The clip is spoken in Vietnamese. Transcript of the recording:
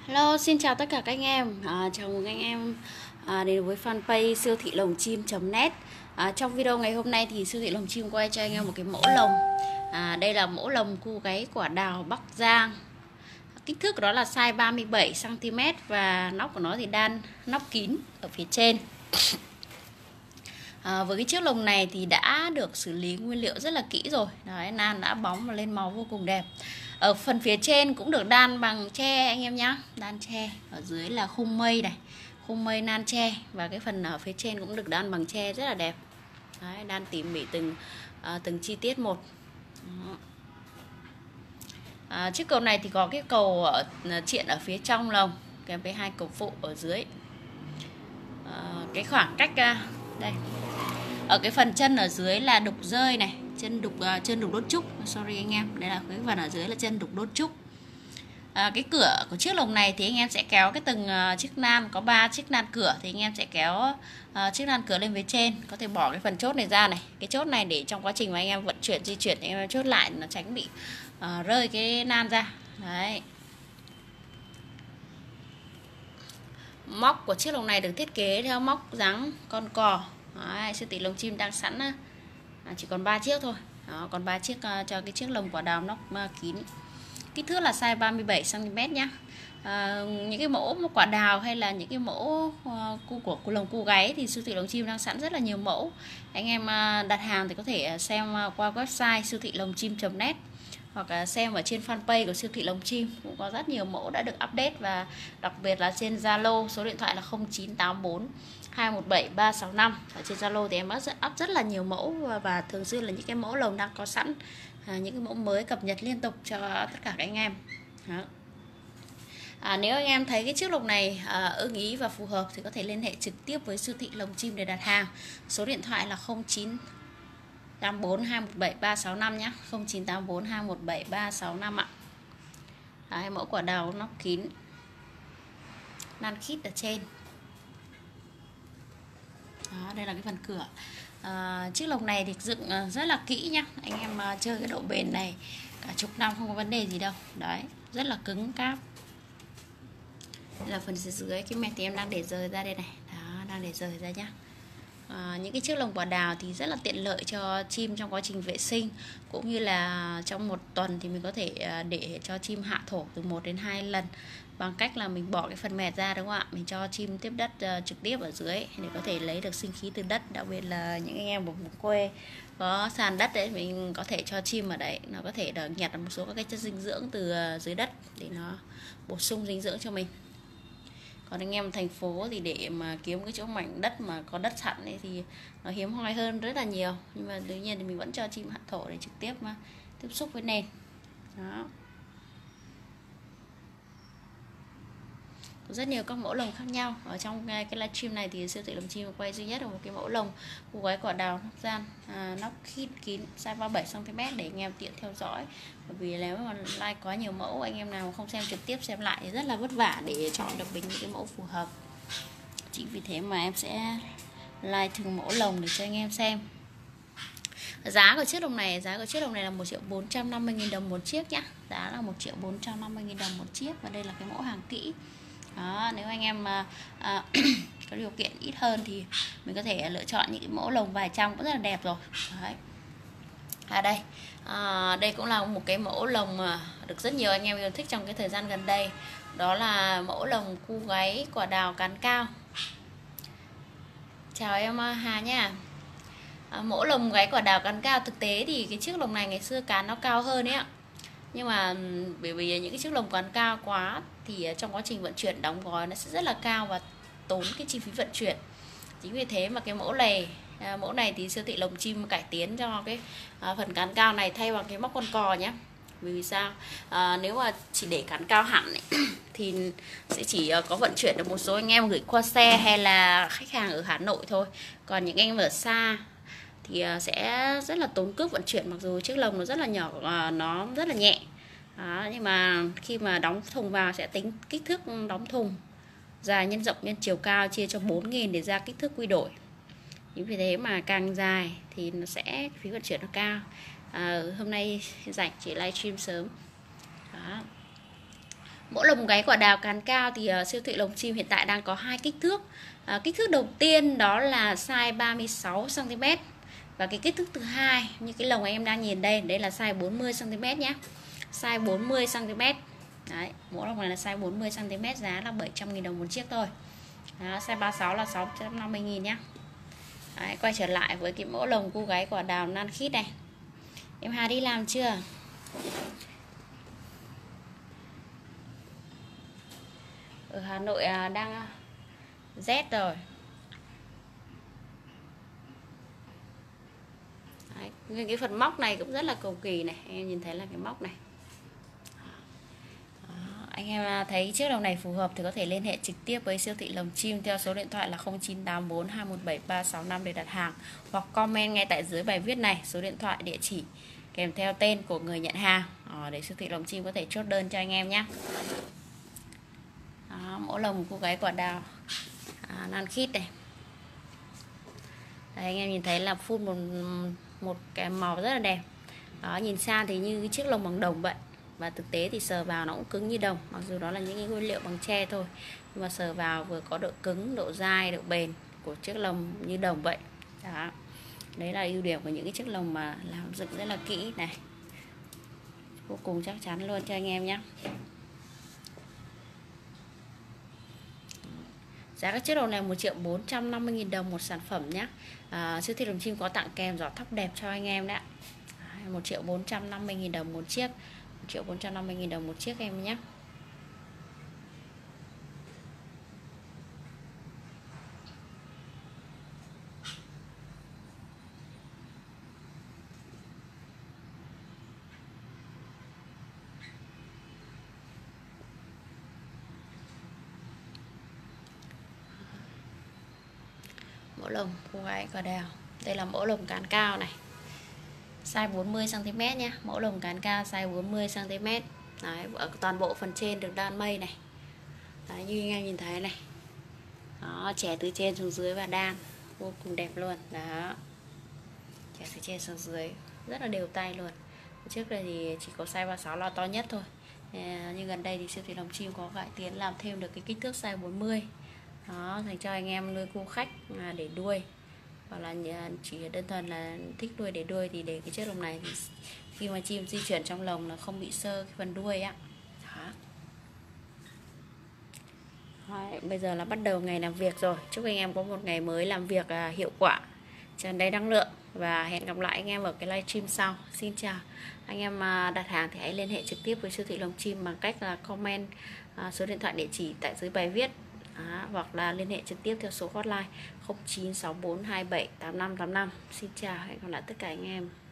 Hello, xin chào tất cả các anh em. Chào mừng anh em đến với fanpage siêu thị lồng chim.net. Trong video ngày hôm nay thì siêu thị lồng chim quay cho anh em một cái mẫu lồng. Đây là mẫu lồng cu gáy quả đào Bắc Giang. Kích thước của nó là size 37 cm và nóc của nó thì đan nóc kín ở phía trên. Với cái chiếc lồng này thì đã được xử lý nguyên liệu rất là kỹ rồi. Đấy, nan đã bóng và lên màu vô cùng đẹp. Ở phần phía trên cũng được đan bằng tre anh em nhá, đan tre. Ở dưới là khung mây này, khung mây nan tre. Và cái phần ở phía trên cũng được đan bằng tre rất là đẹp. Đấy, đan tỉ mỉ từng chi tiết một. Chiếc cầu này thì có cái cầu triện ở phía trong lồng kèm với hai cầu phụ ở dưới. Cái khoảng cách đây, ở cái phần chân ở dưới là đục rơi này, chân đục đốt trúc, sorry anh em, đây là cái phần ở dưới là chân đục đốt trúc. Cái cửa của chiếc lồng này thì anh em sẽ kéo cái từng chiếc nan, có 3 chiếc nan cửa thì anh em sẽ kéo chiếc nan cửa lên phía trên, có thể bỏ cái phần chốt này ra này. Cái chốt này để trong quá trình mà anh em vận chuyển di chuyển thì anh em chốt lại, nó tránh bị rơi cái nan ra. Đấy. Móc của chiếc lồng này được thiết kế theo móc dáng con cò. Đấy, siêu thị lồng chim đang sẵn chỉ còn 3 chiếc thôi. Đó, còn 3 chiếc cho cái chiếc lồng quả đào nóc kín. Kích thước là size 37 cm nhá. Những cái mẫu quả đào hay là những cái mẫu của lồng cu gáy thì siêu thị lồng chim đang sẵn rất là nhiều mẫu. Anh em đặt hàng thì có thể xem qua website siêu thị lồng chim.net hoặc là xem ở trên fanpage của siêu thị lồng chim, cũng có rất nhiều mẫu đã được update, và đặc biệt là trên Zalo, số điện thoại là 0984 217 365. Ở trên Zalo thì em up rất là nhiều mẫu và thường xuyên là những cái mẫu lồng đang có sẵn, những cái mẫu mới cập nhật liên tục cho tất cả các anh em. Đó. Nếu anh em thấy cái chiếc lồng này ưng ý và phù hợp thì có thể liên hệ trực tiếp với siêu thị lồng chim để đặt hàng. Số điện thoại là 0984 217 365 nhé, 0984 217 365 ạ. Đấy, mẫu quả đào nóc kín, nan khít ở trên. Đó, đây là cái phần cửa. Chiếc lồng này thì dựng rất là kỹ nhá. Anh em chơi cái độ bền này cả chục năm không có vấn đề gì đâu. Đấy, rất là cứng cáp. Đây là phần dưới, cái mẹt thì em đang để rời ra đây này. Đó, đang để rời ra nhá. Những cái chiếc lồng quả đào thì rất là tiện lợi cho chim trong quá trình vệ sinh, cũng như là trong một tuần thì mình có thể để cho chim hạ thổ từ 1 đến 2 lần bằng cách là mình bỏ cái phần mẹt ra, đúng không ạ? Mình cho chim tiếp đất trực tiếp ở dưới để có thể lấy được sinh khí từ đất, đặc biệt là những anh em ở vùng quê có sàn đất đấy, mình có thể cho chim ở đấy, nó có thể nhặt một số các cái chất dinh dưỡng từ dưới đất để nó bổ sung dinh dưỡng cho mình. Còn anh em thành phố thì để mà kiếm cái chỗ mảnh đất mà có đất sẵn ấy thì nó hiếm hoi hơn rất là nhiều, nhưng mà tuy nhiên thì mình vẫn cho chim hạ thổ để trực tiếp mà tiếp xúc với nền. Đó, có rất nhiều các mẫu lồng khác nhau. Ở trong cái livestream này thì siêu thị lồng chim quay duy nhất là một cái mẫu lồng cu gáy quả đào nóc gian, nóc kín size 37 cm để anh em tiện theo dõi. Bởi vì nếu mà like quá nhiều mẫu, anh em nào mà không xem trực tiếp xem lại thì rất là vất vả để chọn được những cái mẫu phù hợp. Chính vì thế mà em sẽ like từng mẫu lồng để cho anh em xem. Giá của chiếc lồng này là 1.450.000 đồng một chiếc nhá. Giá là 1.450.000 đồng một chiếc, và đây là cái mẫu hàng kỹ. Đó, nếu anh em có điều kiện ít hơn thì mình có thể lựa chọn những cái mẫu lồng vài trăm cũng rất là đẹp rồi. Đấy. Đây cũng là một cái mẫu lồng được rất nhiều anh em yêu thích trong cái thời gian gần đây. Đó là mẫu lồng cu gáy quả đào cán cao. Chào em Hà nha. Mẫu lồng gáy quả đào cán cao, thực tế thì cái chiếc lồng này ngày xưa cán nó cao hơn ấy ạ. Nhưng mà bởi vì những cái chiếc lồng cán cao quá thì trong quá trình vận chuyển đóng gói nó sẽ rất là cao và tốn cái chi phí vận chuyển. Chính vì thế mà cái mẫu này thì siêu thị lồng chim cải tiến cho cái phần cán cao này thay bằng cái móc con cò nhé. Vì sao? Nếu mà chỉ để cán cao hẳn ấy, thì sẽ chỉ có vận chuyển được một số anh em gửi qua xe hay là khách hàng ở Hà Nội thôi. Còn những anh em ở xa thì sẽ rất là tốn cước vận chuyển, mặc dù chiếc lồng nó rất là nhỏ, nó rất là nhẹ. Đó, nhưng mà khi mà đóng thùng vào sẽ tính kích thước đóng thùng, dài nhân rộng nhân chiều cao, chia cho 4.000 để ra kích thước quy đổi. Chính vì thế mà càng dài thì nó sẽ phí vận chuyển nó cao. Hôm nay rảnh chỉ livestream sớm. Đó. Mẫu lồng gáy quả đào cán cao thì siêu thị Lồng Chim hiện tại đang có hai kích thước. Kích thước đầu tiên đó là size 36 cm và cái kích thước thứ hai như cái lồng em đang nhìn đây, đấy là size 40 cm nhé. Size 40 cm. Đấy, mẫu lồng này là size 40 cm, giá là 700.000 đồng một chiếc thôi. Đó, size 36 là 650.000 nhé. Đấy, quay trở lại với cái mẫu lồng cu gáy quả đào nan khít này. Em Hà đi làm chưa? Ở Hà Nội đang rét rồi. Đấy, cái phần móc này cũng rất là cầu kỳ này, em nhìn thấy là cái móc này. Đó, anh em thấy chiếc lồng này phù hợp thì có thể liên hệ trực tiếp với siêu thị Lồng Chim theo số điện thoại là 0984 217 365 để đặt hàng, hoặc comment ngay tại dưới bài viết này số điện thoại, địa chỉ kèm theo tên của người nhận hàng để siêu thị Lồng Chim có thể chốt đơn cho anh em nhé. Đó, mẫu lồng cô gái quả đào nan khít này. Đây, anh em nhìn thấy là phun một cái màu rất là đẹp. Đó, nhìn xa thì như cái chiếc lồng bằng đồng vậy, và thực tế thì sờ vào nó cũng cứng như đồng, mặc dù đó là những cái nguyên liệu bằng tre thôi, nhưng mà sờ vào vừa có độ cứng, độ dai, độ bền của chiếc lồng như đồng vậy. Đó, đấy là ưu điểm của những cái chiếc lồng mà làm dựng rất là kỹ này, vô cùng chắc chắn luôn cho anh em nhé. Giá các chiếc lồng này 1.450.000 đồng một sản phẩm nhé. Siêu thị Lồng Chim có tặng kèm giỏ thóc đẹp cho anh em đấy. 1.450.000 đồng một chiếc. 1.450.000 đồng một chiếc em nhé. Mẫu lồng cô gái quả đào. Đây là mẫu lồng cán cao này, size 40 cm nhé. Mẫu lồng cán cao size 40 cm. Đấy, ở toàn bộ phần trên được đan mây này. Đấy, như anh em nhìn thấy này. Đó, chẻ từ trên xuống dưới và đan vô cùng đẹp luôn. Đó, chẻ từ trên xuống dưới rất là đều tay luôn. Trước đây thì chỉ có size 36 là to nhất thôi, nhưng gần đây thì siêu thị Lồng Chim có cải tiến làm thêm được cái kích thước size 40. Đó, dành cho anh em nuôi cu khách để đuôi, hoặc là chỉ đơn thuần là thích nuôi để đuôi, thì để cái chiếc lồng này thì khi mà chim di chuyển trong lồng là không bị sơ cái phần đuôi á. Đấy, bây giờ là bắt đầu ngày làm việc rồi. Chúc anh em có một ngày mới làm việc hiệu quả, tràn đầy năng lượng, và hẹn gặp lại anh em ở cái livestream sau. Xin chào. Anh em đặt hàng thì hãy liên hệ trực tiếp với siêu thị Lồng Chim bằng cách là comment số điện thoại, địa chỉ tại dưới bài viết, hoặc là liên hệ trực tiếp theo số hotline 0964278585. Xin chào, hẹn gặp lại tất cả anh em.